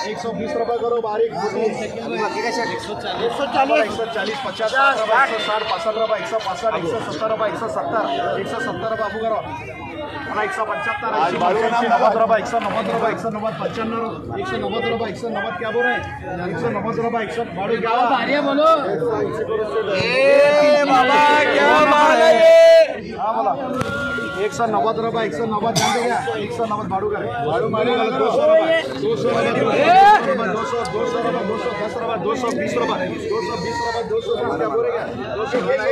120 रुपये करो बारीक 140 140 50 60 रुपये 160 65 रुपये 165 170 रुपये 170 170 रुपये आपू करो 175 190 रुपये 190 रुपये 190 95 190 रुपये 190 क्या बोल रहे हैं 190 रुपये 100 बाड़ू क्या बोलो हाँ बोला 190 रुपये 190 जान देगा 190 बाड़ू का बाड़ू मारेगा 200 रुपये 200 रुपये 200 रुपये 210 रुपये 220 रुपये 220 रुपये 200 क्या बोलेगा 220 रुपये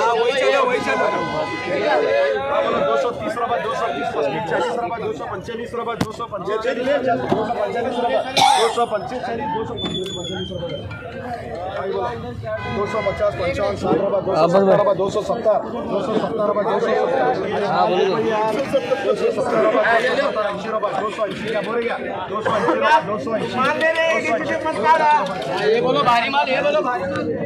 230 रुपये 230 40 रुपये 245 रुपये 250 55 60 रुपये 270 रुपये 280 ये बोलो भारी माल ये बोलो भारी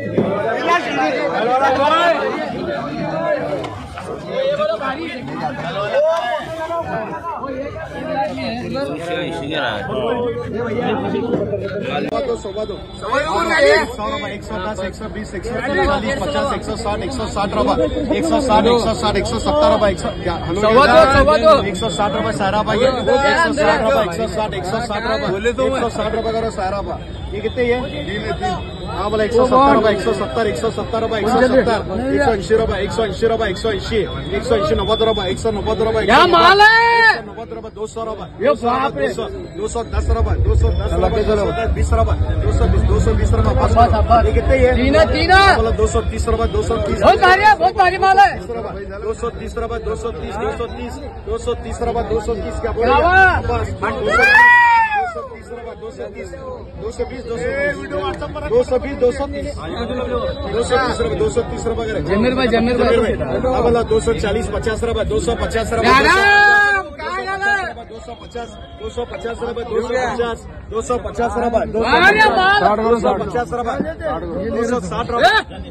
ये कितने है हाँ बोला 170 रुपये 170 170 रुपये 170 180 रुपये 180 रुपये 180 180 90 रुपये 190 रुपये क्या माल है 90 रुपये 200 रुपये 210 रुपये 210 रुपये 20 रुपये 220 रुपये ये कितने है बोला 230 रुपये 230 बहुत भारी माल है 230 रुपये 230 230 रुपये 230 क्या बोला 230 रुपये जमीर भाई 240 50 रुपये 250 रुपये 250 रुपये 250 रुपये 250 रुपये 260 रुपये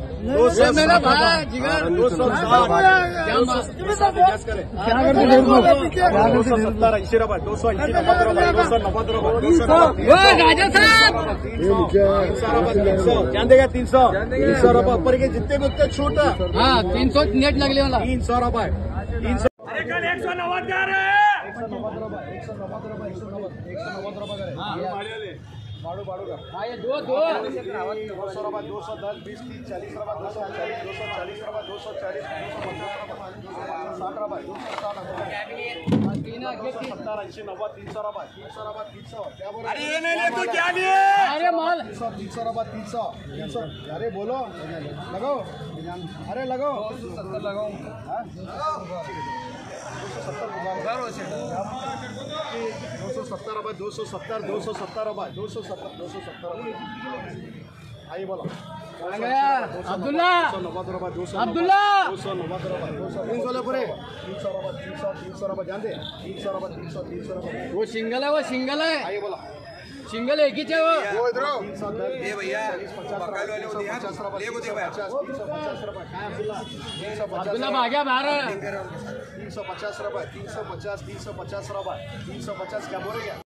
300 रुपये ऊपर के जितने भी उतने छूट हाँ 300 नेट लगले वाला 300 रुपये 300 190 जा रहे हैं 190 रुपये 190 रुपये बाड़ू का हाँ ये 200 रुपये 210 20 30 40 रुपये 240 रुपये 240 250 रुपये 260 रुपये 300 रुपये 300 क्या बोल अरे ये नहीं ले तो क्या लिए अरे माल 300 रुपये 300 अरे बोलो लगाओ अरे लगाओ 270 लगाओ 270 रुपये 270 आइए बोलो अब्दुल्ला 290 रुपये 290 रुपये 300 पूरे 300 रुपये जान दे 300 रुपये वो सिंगल है आइए बोला सिंगल एक ही वो इधर ये भैया 50 रुपये अब्दुल्ला भाग्या बाहर 350 रुपये 350 रुपये 350 क्या बोल रहे हैं